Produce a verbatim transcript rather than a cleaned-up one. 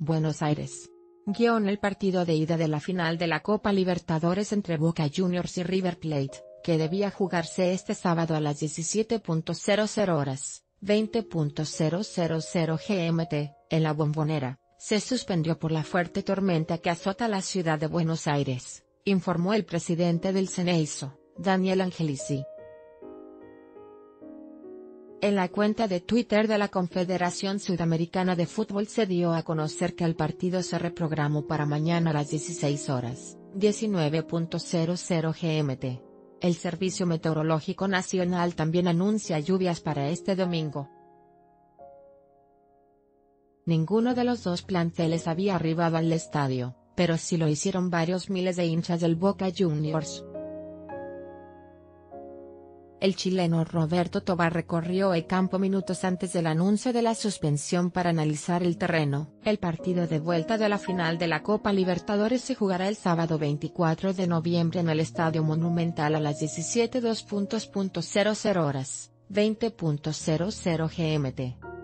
Buenos Aires. Guión El partido de ida de la final de la Copa Libertadores entre Boca Juniors y River Plate, que debía jugarse este sábado a las diecisiete cero horas, veinte cero cero G M T, en la Bombonera, se suspendió por la fuerte tormenta que azota la ciudad de Buenos Aires, informó el presidente del Xeneizo, Daniel Angelici. En la cuenta de Twitter de la Confederación Sudamericana de Fútbol se dio a conocer que el partido se reprogramó para mañana a las dieciséis horas, diecinueve cero cero G M T. El Servicio Meteorológico Nacional también anuncia lluvias para este domingo. Ninguno de los dos planteles había arribado al estadio, pero sí lo hicieron varios miles de hinchas del Boca Juniors. El chileno Roberto Tobar recorrió el campo minutos antes del anuncio de la suspensión para analizar el terreno. El partido de vuelta de la final de la Copa Libertadores se jugará el sábado veinticuatro de noviembre en el Estadio Monumental a las diecisiete cero cero horas, veinte cero cero G M T.